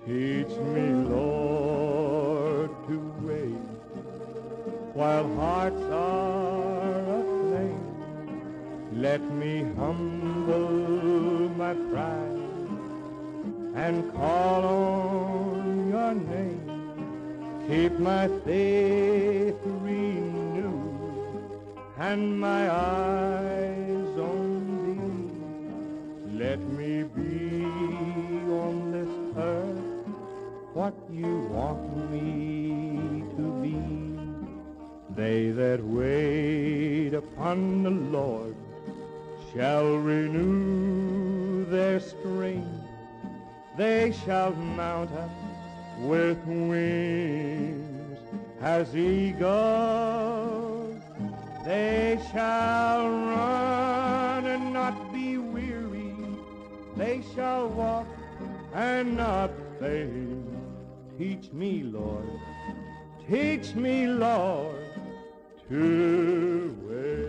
Teach me, Lord, to wait while hearts are aflame. Let me humble my pride and call on your name. Keep my faith renewed and my eyes on thee. Let me be on this earth what you want me to be. They that wait upon the Lord shall renew their strength. They shall mount up with wings as eagles. They shall run and not be weary. They shall walk and not faint. Teach me, Lord, to wait.